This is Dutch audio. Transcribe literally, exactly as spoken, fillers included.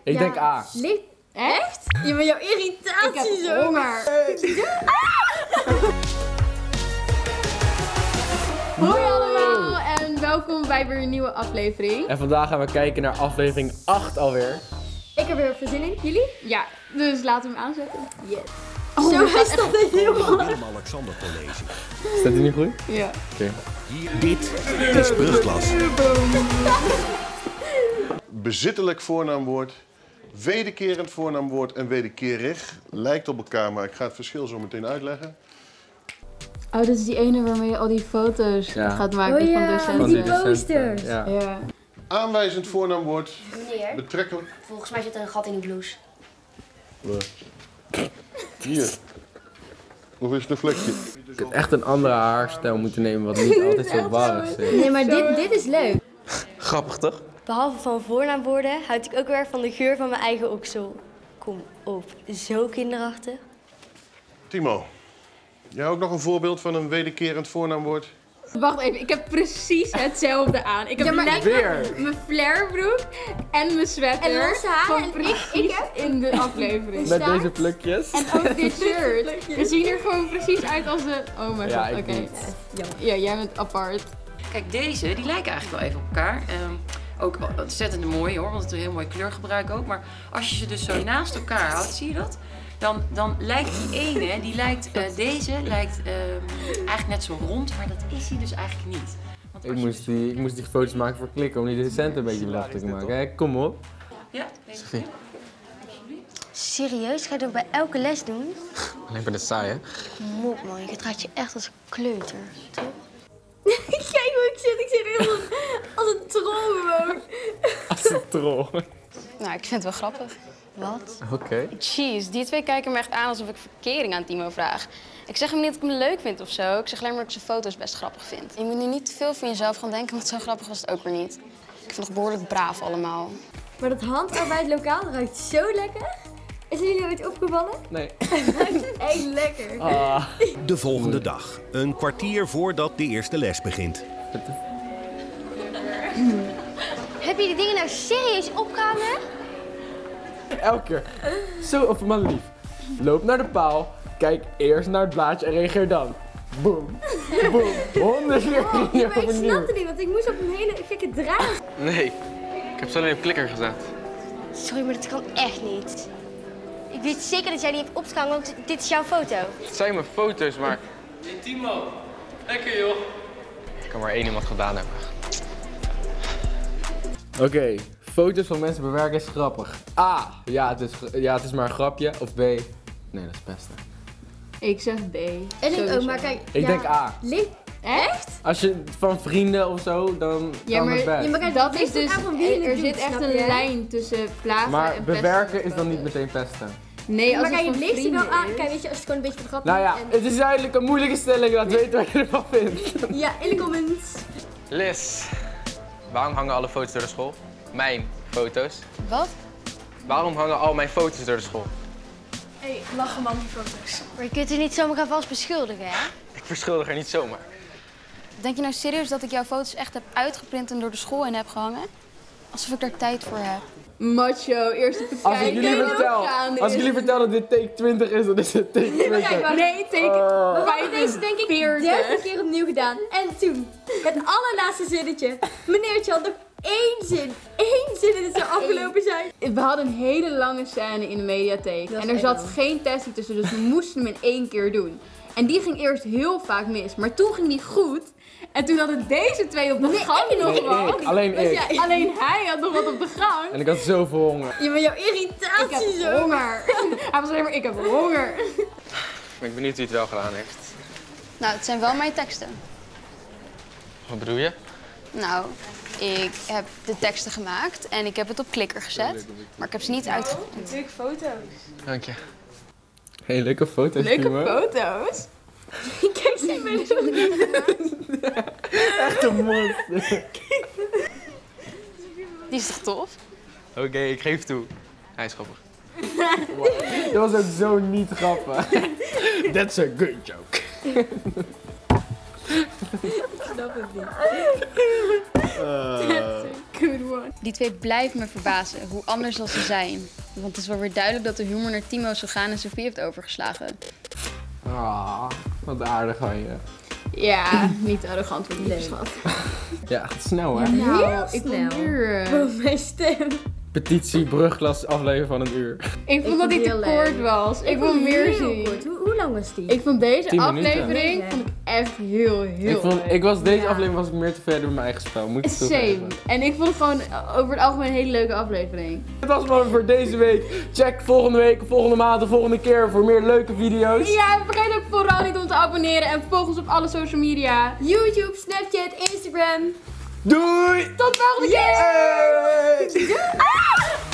Ik ja, denk A. Licht. Echt? Ja, maar jouw irritatie ik heb zo. honger. Hoi allemaal en welkom bij weer een nieuwe aflevering. En vandaag gaan we kijken naar aflevering acht alweer. Ik heb er veel zin in. Jullie? Ja, dus laten we hem aanzetten. Yes. Oh, zo is dat heel Willem-Alexander College. Staat hij niet goed? Ja. Oké. Hier, dit is Brugklas. Bezittelijk voornaamwoord, wederkerend voornaamwoord en wederkerig lijkt op elkaar, maar ik ga het verschil zo meteen uitleggen. Oh, dit is die ene waarmee je al die foto's Ja. gaat maken Oh ja, van docenten. van die posters. Ja. Ja. Aanwijzend voornaamwoord, Meneer, betrekkelijk. volgens mij zit er een gat in de blouse. Hier. Of is het een vlekje? Ik had echt een andere haarstijl moeten nemen, wat niet altijd zo waar is. Nee, maar dit, dit is leuk. Grappig toch? Behalve van voornaamwoorden houd ik ook weer van de geur van mijn eigen oksel. Kom op, zo kinderachtig. Timo, jij ook nog een voorbeeld van een wederkerend voornaamwoord? Wacht even, ik heb precies hetzelfde aan. Ik heb Ja, maar net ik- Weer! mijn flairbroek en mijn sweater. En losse haren van en precies ik- ik heb- in de aflevering. Met staart. deze plukjes. En ook dit shirt. We zien er gewoon precies uit als een... Oh mijn Ja, god, ik oké. niet. Ja, jij bent apart. Kijk, deze, die lijken eigenlijk wel even op elkaar. Ehm, ook ontzettend mooi hoor, want het is een heel mooi kleurgebruik ook. Maar als je ze dus zo naast elkaar houdt, zie je dat? Dan, dan lijkt die ene, die lijkt, uh, deze lijkt um, eigenlijk net zo rond, maar dat is hij dus eigenlijk niet. Want Ik als je moest, die, ik moest die foto's maken voor klikken om die centen een beetje belachelijk te maken. Hè? Kom op. Ja, deze. Sophie. Serieus? Ga je dat bij elke les doen? Alleen ben het saai hè? Kom op man, je gedraagt je echt als een kleuter, toch? Kijk hoe ik zit. Ik zit echt als, als een troll gewoon. Als een troll. Nou, ik vind het wel grappig. Wat? Oké. Jeez, die twee kijken me echt aan alsof ik verkering aan Timo vraag. Ik zeg hem niet dat ik hem leuk vind of zo. Ik zeg alleen maar dat ik zijn foto's best grappig vind. Je moet nu niet te veel van jezelf gaan denken, want zo grappig was het ook weer niet. Ik vind het behoorlijk braaf allemaal. Maar dat handarbeid lokaal ruikt zo lekker. Is het jullie ooit opgevallen? Nee. Het ruikt echt lekker. Ah. De volgende dag. Een kwartier voordat de eerste les begint. Heb je die dingen nou serieus opgehangen? Elke keer. Zo op mijn lief. Loop naar de paal. Kijk eerst naar het blaadje en reageer dan. Boom. Boom. Honderd keer ging je Ja, maar ik overnieuw. snapte niet, want ik moest op een hele gekke draad. Nee, ik heb ze alleen op klikker gezet. Sorry, maar dat kan echt niet. Ik weet zeker dat jij die hebt opgehangen, want dit is jouw foto. Het zijn mijn foto's, maar... Hey Timo, lekker joh. Het kan maar één iemand gedaan hebben. Oké, foto's van mensen bewerken is grappig. A. Ja het, is, ja, het is maar een grapje. Of B. Nee, dat is het beste. Ik zeg B. En ik Sowieso. ook, maar kijk. Ik ja, denk A. Licht. Echt? Als je van vrienden of zo, dan Ja, kan maar- het best. Ja, maar kijk, Dat het is ligt dus, aan van wie je er het zit doet, echt snap een je? lijn tussen plagen Maar en pesten. bewerken is dan niet meteen pesten. Nee, als Maar het kijk, van het ligt er vrienden wel aan. is. Kijk, weet je, als het gewoon een beetje van grap Nou ja, en... het is eigenlijk een moeilijke stelling. Laat weten wat je ervan vindt. Ja, in de comments. Liz, waarom hangen alle foto's door de school? Mijn foto's. Wat? Waarom hangen al mijn foto's door de school? Hé, lachen man, die foto's. Maar je kunt er niet zomaar gaan vast beschuldigen, hè? Ik verschuldig er niet zomaar. Denk je nou serieus dat ik jouw foto's echt heb uitgeprint en door de school in heb gehangen? Alsof ik daar tijd voor heb. Macho, eerst even Als ik kijken jullie hoe vertel, het gaande als ik is. jullie vertel dat dit take twintig is, dan is het take twintig. Nee, teken Oh. We hebben deze denk ik dertig keer opnieuw gedaan. En toen, het allerlaatste zinnetje. Meneertje had nog één zin. Eén zin en het zou afgelopen zijn. We hadden een hele lange scène in de mediatheek. Dat is En er echt zat lang. geen testing tussen, dus we moesten hem in één keer doen. En die ging eerst heel vaak mis, maar toen ging die goed. En toen hadden deze twee op de gang ik nog niet. wat. Ik, alleen Dus ik. ja, alleen hij had nog wat op de gang. En ik had zoveel honger. Ja, maar jouw Ik irritatie heb zo. honger. Hij was alleen maar, ik heb honger. Ik ben benieuwd wie het wel gedaan heeft. Nou, het zijn wel mijn teksten. Wat bedoel je? Nou, ik heb de teksten gemaakt en ik heb het op klikker gezet. Maar ik heb ze niet uitgeprint. Leuke foto's. Dank je. Hey, leuke foto's, Leuke Timo. foto's. Kijk, zie mij zo. Echt een monster. Die is toch tof? Oké, ik geef toe. Hij is grappig. Dat was ook zo niet grappig. That's a good joke. Ik snap het niet. Uh, good one. Die twee blijven me verbazen, hoe anders als ze zijn. Want het is wel weer duidelijk dat de humor naar Timo, Sogaan en Sofie heeft overgeslagen. Ah, wat aardig van je. Ja, niet arrogant voor die schat. Ja, gaat snel hè? Nou, Heel ik snel. snel. Boven mijn stem. Petitie, brugklas, aflevering van een uur. Ik vond dat die te heel kort leuk. was. Ik, Ik wil vond meer heel zien. kort. Hoe, hoe lang was die? Ik vond deze Tien minuten. aflevering Nee, vond ik echt heel, heel Ik, vond, leuk. ik was, deze Ja. aflevering was ik meer tevreden met mijn eigen spel, moet ik Same. toegeven. En ik vond het gewoon over het algemeen een hele leuke aflevering. Dit was het maar voor deze week. Check volgende week, volgende maand, de volgende keer voor meer leuke video's. Ja, en vergeet ook vooral niet om te abonneren en volg ons op alle social media. YouTube, Snapchat, Instagram. Doei! Tot volgende keer! Yay!